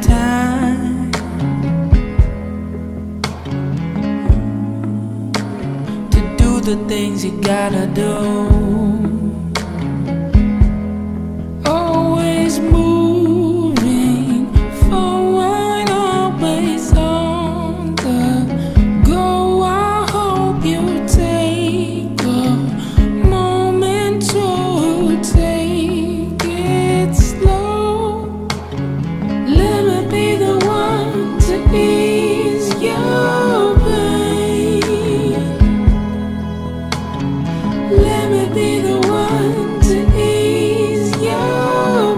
time to do the things you gotta do. Always moving forward, always on the go. I hope you take a moment to take it slow. Let me be the one to ease your pain. Let me be the one to ease your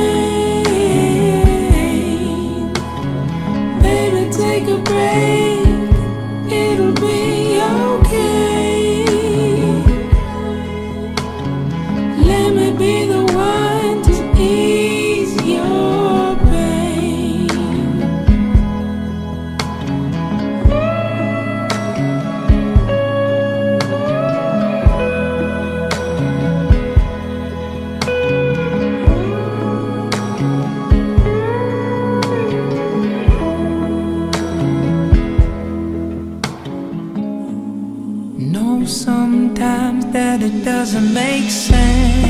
pain. Baby, take a break, it'll be okay. Let me be the one to ease your pain. Know sometimes that it doesn't make sense.